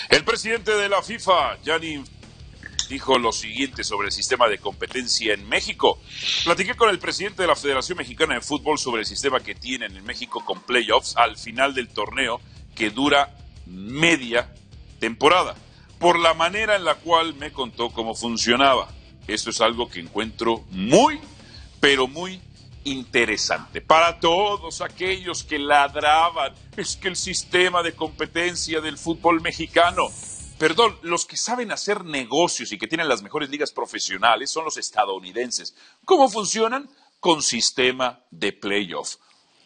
El presidente de la FIFA, Gianni, dijo lo siguiente sobre el sistema de competencia en México. Platiqué con el presidente de la Federación Mexicana de Fútbol sobre el sistema que tienen en México con playoffs al final del torneo que dura media temporada, por la manera en la cual me contó cómo funcionaba. Esto es algo que encuentro muy, pero muy interesante. Para todos aquellos que ladraban, es que el sistema de competencia del fútbol mexicano, perdón, los que saben hacer negocios y que tienen las mejores ligas profesionales son los estadounidenses. ¿Cómo funcionan? Con sistema de playoff.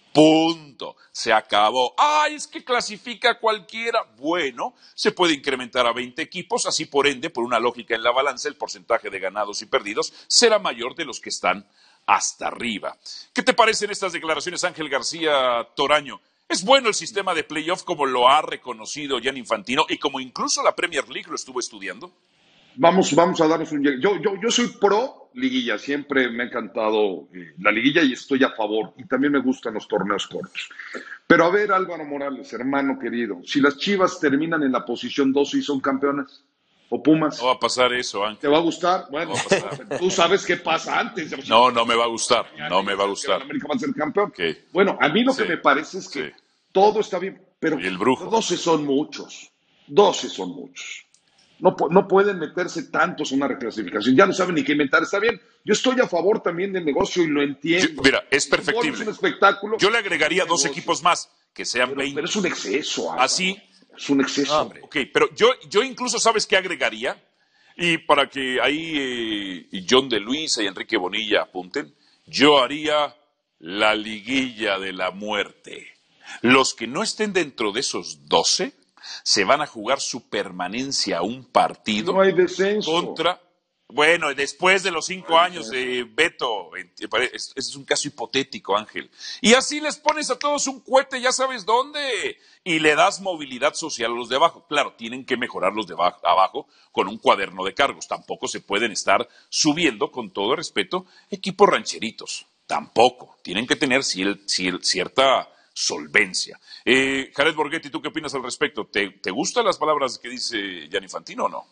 Punto. Se acabó. ¡Ay, es que clasifica cualquiera! Bueno, se puede incrementar a 20 equipos, así por ende, por una lógica en la balanza, el porcentaje de ganados y perdidos será mayor de los que están hasta arriba. ¿Qué te parecen estas declaraciones, Ángel García Toraño? ¿Es bueno el sistema de playoff como lo ha reconocido Gianni Infantino y como incluso la Premier League lo estuvo estudiando? Vamos a darnos un... Yo soy pro liguilla, siempre me ha encantado la liguilla y estoy a favor. Y también me gustan los torneos cortos. Pero a ver, Álvaro Morales, hermano querido, si las Chivas terminan en la posición 12 y son campeonas, o Pumas, No va a pasar eso, Ángel. ¿te va a gustar? Bueno, No va a pasar. tú sabes qué pasa antes. No, no me va a gustar. No me va a gustar. América va a ser campeón. Okay. Bueno, a mí lo Sí, que me parece es que sí. todo está bien, pero Y el brujo. 12 son muchos. 12 son muchos. No pueden meterse tantos en una reclasificación. Ya no saben ni qué inventar. Está bien. Yo estoy a favor también del negocio y lo entiendo. Mira, es perfectible. Es un espectáculo. Yo le agregaría 2 equipos más, que sean 20. Pero es un exceso, Álvaro. Así. Es un exceso. No, ok, pero yo incluso, ¿sabes qué agregaría? Y para que ahí John de Luisa y Enrique Bonilla apunten, yo haría la liguilla de la muerte. Los que no estén dentro de esos 12 se van a jugar su permanencia a un partido. No hay descenso. Contra... Bueno, después de los 5 años de Beto, es un caso hipotético, Ángel. Y así les pones a todos un cohete, ya sabes dónde, y le das movilidad social a los de abajo. Claro, tienen que mejorar los de abajo con un cuaderno de cargos. Tampoco se pueden estar subiendo, con todo respeto, equipos rancheritos. Tampoco. Tienen que tener cierta solvencia. Jared Borghetti, ¿tú qué opinas al respecto? ¿Te gustan las palabras que dice Gianni Infantino o no?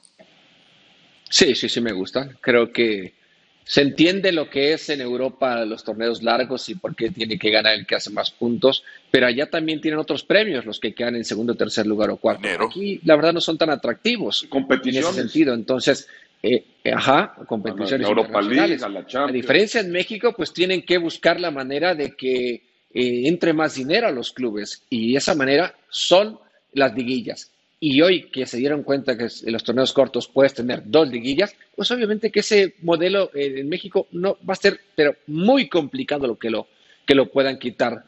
Sí, me gustan. Creo que se entiende lo que es en Europa los torneos largos y por qué tiene que ganar el que hace más puntos, pero allá también tienen otros premios los que quedan en segundo, tercer lugar o cuarto. Dinero. Aquí, la verdad, no son tan atractivos en ese sentido. Entonces, competiciones la Europa League, internacionales. a la Champions. A diferencia en México, pues tienen que buscar la manera de que entre más dinero a los clubes y esa manera son las liguillas. Y hoy que se dieron cuenta que en los torneos cortos puedes tener 2 liguillas, pues obviamente que ese modelo en México no va a ser, pero muy complicado que lo puedan quitar.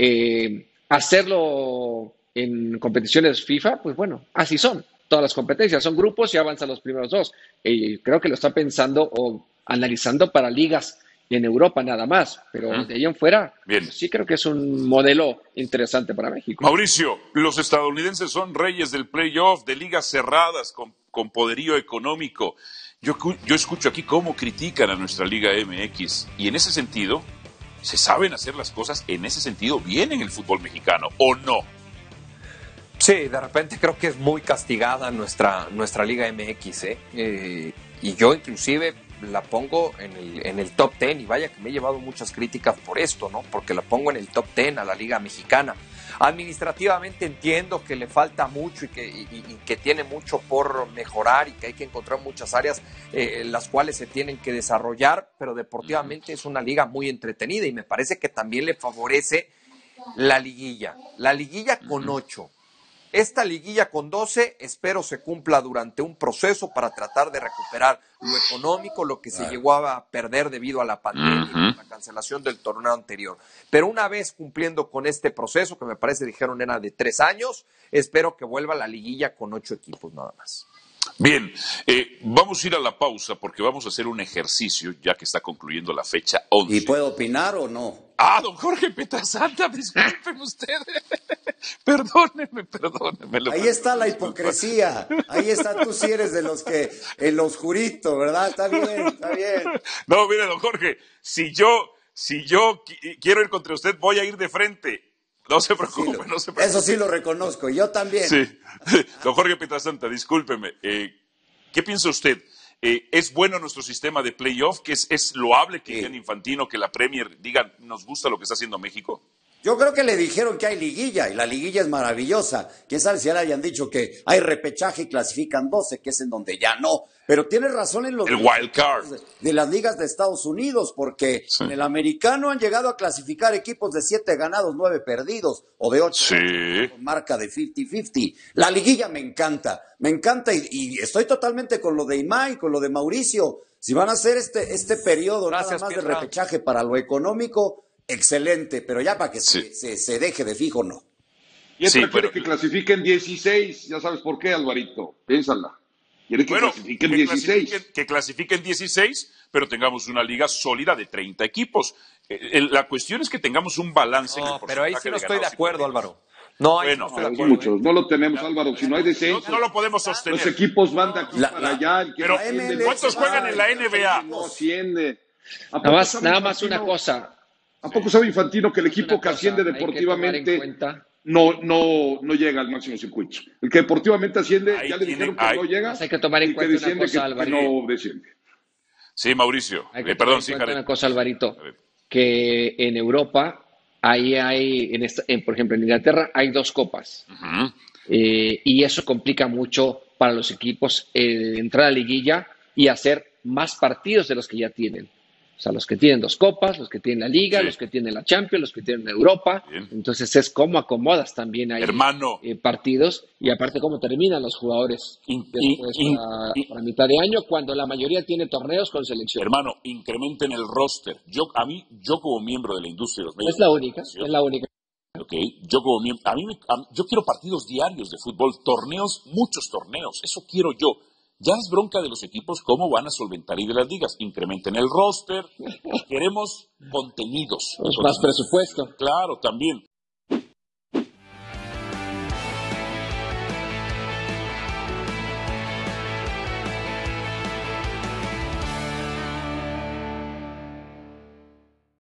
Hacerlo en competiciones FIFA, pues bueno, así son. Todas las competencias son grupos y avanzan los primeros 2. Creo que lo está pensando o analizando para ligas en Europa nada más, pero de ahí en fuera, Bien. Pues sí creo que es un modelo interesante para México. Mauricio, los estadounidenses son reyes del playoff, de ligas cerradas, con poderío económico. Yo escucho aquí cómo critican a nuestra Liga MX, y en ese sentido, se saben hacer las cosas en ese sentido bien en el fútbol mexicano, ¿o no? Sí, de repente creo que es muy castigada nuestra Liga MX, y yo inclusive la pongo en el top 10, y vaya que me he llevado muchas críticas por esto, ¿no? Porque la pongo en el top 10 a la Liga Mexicana. Administrativamente entiendo que le falta mucho y que tiene mucho por mejorar y que hay que encontrar muchas áreas las cuales se tienen que desarrollar, pero deportivamente es una liga muy entretenida y me parece que también le favorece la liguilla con 8. Esta liguilla con 12 espero se cumpla durante un proceso para tratar de recuperar lo económico, lo que se llegó a perder debido a la pandemia y la cancelación del torneo anterior. Pero una vez cumpliendo con este proceso, que me parece dijeron era de 3 años, espero que vuelva la liguilla con 8 equipos nada más. Bien, vamos a ir a la pausa porque vamos a hacer un ejercicio ya que está concluyendo la fecha 11. ¿Y puedo opinar o no? Don Jorge Pietrasanta, disculpen ustedes. Perdónenme. Ahí está la hipocresía. Ahí está, tú sí eres de los que en lo oscurito, ¿verdad? Está bien. No, mire, don Jorge, si yo quiero ir contra usted, voy a ir de frente. No se Sí, preocupe, no se preocupe. eso sí lo reconozco, y yo también. Sí. Don Jorge Pietrasanta, discúlpeme. ¿Qué piensa usted? ¿Es bueno nuestro sistema de playoff? ¿Que es loable que digan Infantino, que la Premier diga, nos gusta lo que está haciendo México? Yo creo que le dijeron que hay liguilla, y la liguilla es maravillosa. Quién sabe si ya le hayan dicho que hay repechaje y clasifican 12, que es en donde ya no. Pero tiene razón en lo El wild card. de las ligas de Estados Unidos, porque Sí. en el americano han llegado a clasificar equipos de 7 ganados, 9 perdidos, o de 8 Sí. con marca de 50-50. La liguilla me encanta y estoy totalmente con lo de Imai, con lo de Mauricio. Si van a hacer este periodo Gracias, nada más de Pirra. repechaje para lo económico, excelente, pero ya para que Sí. se deje de fijo, no. Y él Sí, prefiere pero- que clasifiquen 16, ya sabes por qué, Alvarito, piénsala. Quiere que Bueno, clasifiquen 16. que clasifiquen 16, pero tengamos una liga sólida de 30 equipos. La cuestión es que tengamos un balance en el No, porcentaje pero ahí sí no estoy de ganados y acuerdo, perdidos. Álvaro. No, ahí Bueno, sí no estoy de Es acuerdo. mucho, no lo tenemos, Álvaro. Si no hay No, descenso, no lo podemos sostener. los equipos van de aquí La- para la- allá. El que Pero, no asciende, ¿cuántos no juegan en la va, NBA? No asciende. ¿A Nada poco más, sabe nada más una Infantino- cosa. ¿A poco sabe Infantino que el equipo Una que cosa, asciende hay que tomar en deportivamente cuenta. no llega al máximo circuito? El que deportivamente asciende, Ahí ya le tiene- dijeron que ahí- no llega. Hay que tomar en y que cuenta una desciende cosa, que Alvarito. no desciende. Sí, Mauricio. Hay que Perdón, tener sí, en cuenta Jared. una cosa, Alvarito, A ver. que en Europa, ahí hay, por ejemplo, en Inglaterra hay 2 copas. Ujú. Y eso complica mucho para los equipos entrar a la liguilla y hacer más partidos de los que ya tienen. O sea, los que tienen 2 copas, los que tienen la Liga, Sí. los que tienen la Champions, los que tienen Europa. Bien. Entonces es cómo acomodas también ahí Hermano. partidos y aparte cómo terminan los jugadores después para mitad de año, cuando la mayoría tiene torneos con selección. Hermano, incrementen el roster. Yo como miembro de la industria de los medios Es la de única, comunicación, es la única. ok, yo como miembro, yo quiero partidos diarios de fútbol, torneos, muchos torneos, eso quiero yo. Ya es bronca de los equipos cómo van a solventar y de las ligas. Incrementen el roster, queremos contenidos. Pues más presupuesto. Claro, también.